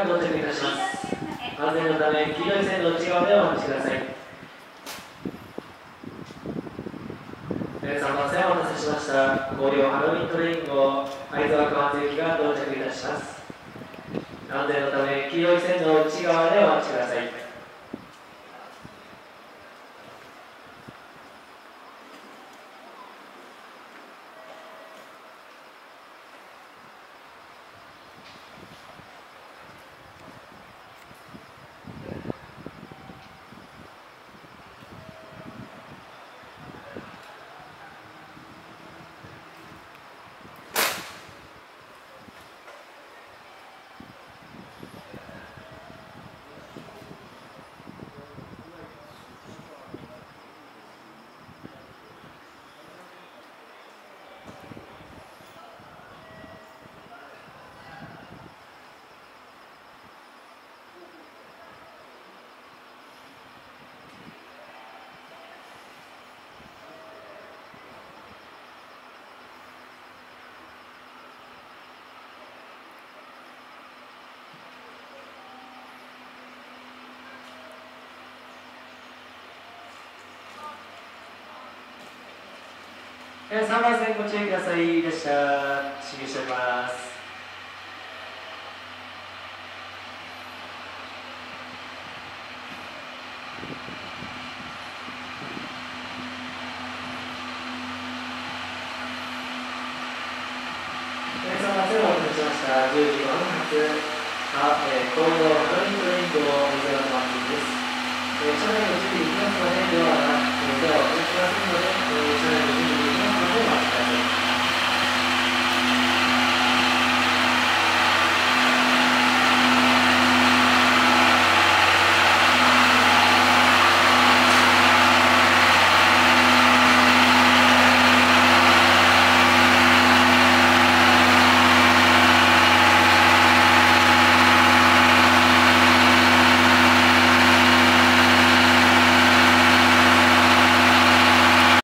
が到着いたします。安全のため、黄色い線の内側でお待ちください。皆様、お待たせしました。紅葉ハロウィントレイン号会津若松行きが到着いたします。安全のため、黄色い線の内側でお待ちください。3番線ご注意ください。列車進入しております。3番線をお待たせしました。10時5分発、紅葉ハロウィントレイン号水が止まっています。車内の準備できますので、ドアをお開きくださいので、